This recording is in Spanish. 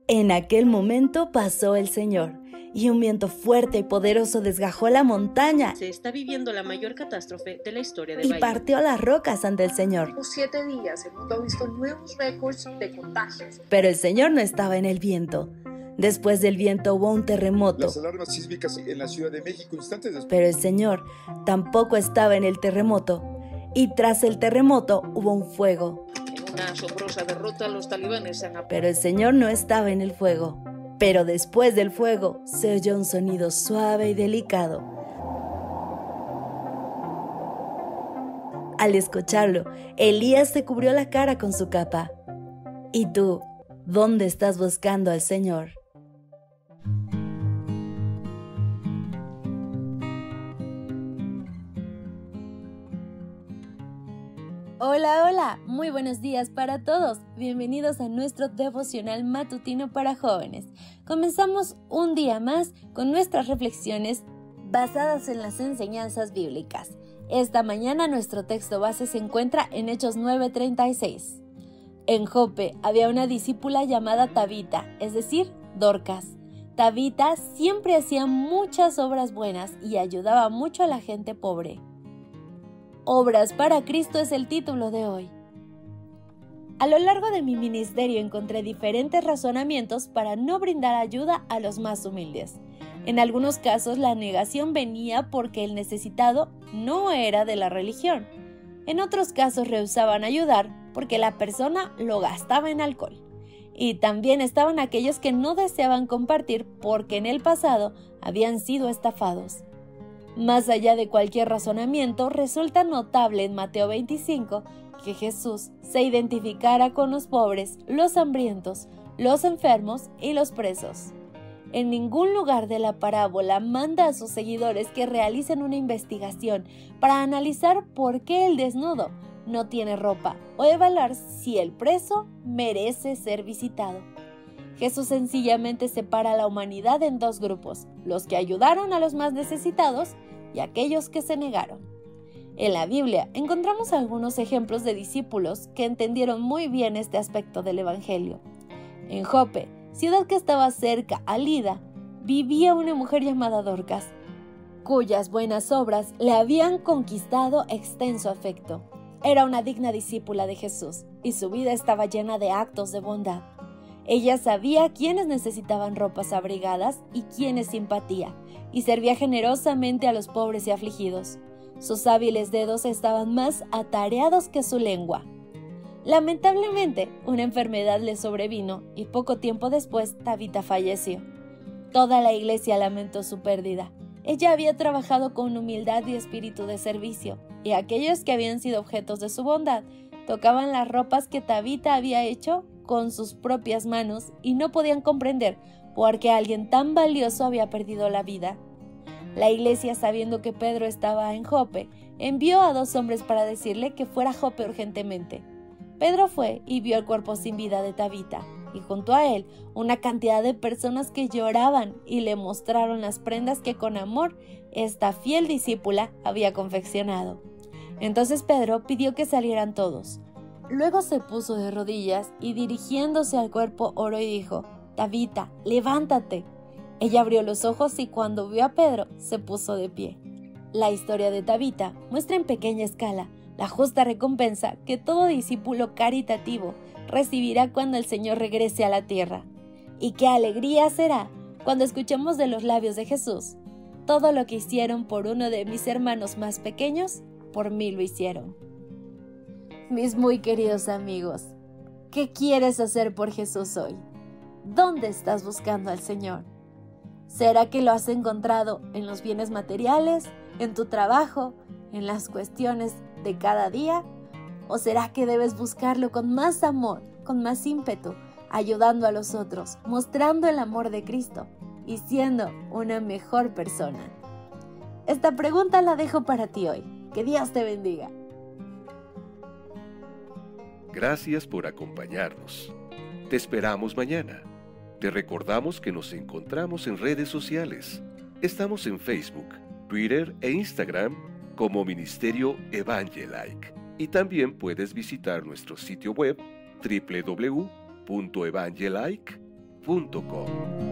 En aquel momento pasó el Señor, y un viento fuerte y poderoso desgajó la montaña Se está viviendo la mayor catástrofe de la historia de y Bahía. partió las rocas ante el Señor. Los 7 días el mundo ha visto nuevos récords de contagios. Pero el Señor no estaba en el viento. Después del viento hubo un terremoto. Las alarmas sísmicas en la Ciudad de México instantes después. Pero el Señor tampoco estaba en el terremoto. Y tras el terremoto hubo un fuego. En una asombrosa derrota, los talibanes han Pero el Señor no estaba en el fuego. Pero después del fuego se oyó un sonido suave y delicado. Al escucharlo, Elías se cubrió la cara con su capa. ¿Y tú, dónde estás buscando al Señor? Hola, hola, muy buenos días para todos. Bienvenidos a nuestro devocional matutino para jóvenes. Comenzamos un día más con nuestras reflexiones basadas en las enseñanzas bíblicas. Esta mañana nuestro texto base se encuentra en Hechos 9:36. En Jope había una discípula llamada Tabita, es decir, Dorcas. Tabita siempre hacía muchas obras buenas y ayudaba mucho a la gente pobre. Obras para Cristo es el título de hoy. A lo largo de mi ministerio encontré diferentes razonamientos para no brindar ayuda a los más humildes. En algunos casos la negación venía porque el necesitado no era de la religión. En otros casos rehusaban ayudar porque la persona lo gastaba en alcohol. Y también estaban aquellos que no deseaban compartir porque en el pasado habían sido estafados. Más allá de cualquier razonamiento, resulta notable en Mateo 25 que Jesús se identificara con los pobres, los hambrientos, los enfermos y los presos. En ningún lugar de la parábola manda a sus seguidores que realicen una investigación para analizar por qué el desnudo no tiene ropa o evaluar si el preso merece ser visitado. Jesús sencillamente separa a la humanidad en dos grupos, los que ayudaron a los más necesitados y aquellos que se negaron. En la Biblia encontramos algunos ejemplos de discípulos que entendieron muy bien este aspecto del Evangelio. En Jope, ciudad que estaba cerca a Lida, vivía una mujer llamada Dorcas, cuyas buenas obras le habían conquistado extenso afecto. Era una digna discípula de Jesús y su vida estaba llena de actos de bondad. Ella sabía quiénes necesitaban ropas abrigadas y quiénes simpatía, y servía generosamente a los pobres y afligidos. Sus hábiles dedos estaban más atareados que su lengua. Lamentablemente, una enfermedad le sobrevino y poco tiempo después Tabita falleció. Toda la iglesia lamentó su pérdida. Ella había trabajado con humildad y espíritu de servicio, y aquellos que habían sido objetos de su bondad tocaban las ropas que Tabita había hecho con sus propias manos y no podían comprender por qué alguien tan valioso había perdido la vida. La iglesia, sabiendo que Pedro estaba en Jope, envió a 2 hombres para decirle que fuera a Jope urgentemente. Pedro fue y vio el cuerpo sin vida de Tabita, y junto a él una cantidad de personas que lloraban y le mostraron las prendas que con amor esta fiel discípula había confeccionado. Entonces Pedro pidió que salieran todos. Luego se puso de rodillas y dirigiéndose al cuerpo oró y dijo: «Tabita, levántate». Ella abrió los ojos y cuando vio a Pedro se puso de pie. La historia de Tabita muestra en pequeña escala la justa recompensa que todo discípulo caritativo recibirá cuando el Señor regrese a la tierra. Y qué alegría será cuando escuchemos de los labios de Jesús: «Todo lo que hicieron por uno de mis hermanos más pequeños, por mí lo hicieron». Mis muy queridos amigos, ¿qué quieres hacer por Jesús hoy? ¿Dónde estás buscando al Señor? ¿Será que lo has encontrado en los bienes materiales, en tu trabajo, en las cuestiones de cada día? ¿O será que debes buscarlo con más amor, con más ímpetu, ayudando a los otros, mostrando el amor de Cristo y siendo una mejor persona? Esta pregunta la dejo para ti hoy. Que Dios te bendiga. Gracias por acompañarnos. Te esperamos mañana. Te recordamos que nos encontramos en redes sociales. Estamos en Facebook, Twitter e Instagram como Ministerio Evangelike. Y también puedes visitar nuestro sitio web www.evangelike.org. www.radiomaria.com.